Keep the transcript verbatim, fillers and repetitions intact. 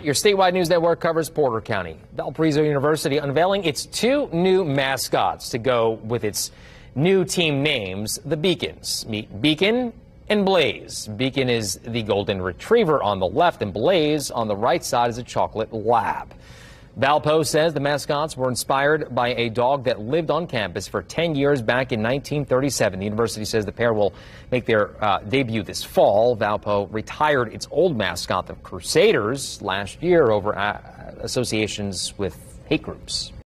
Your statewide news network covers Porter County. Valparaiso University unveiling its two new mascots to go with its new team names, the Beacons. Meet Beacon and Blaze. Beacon is the golden retriever on the left, and Blaze on the right side is a chocolate lab. Valpo says the mascots were inspired by a dog that lived on campus for ten years back in nineteen thirty-seven. The university says the pair will make their uh, debut this fall. Valpo retired its old mascot, the Crusaders, last year over uh, associations with hate groups.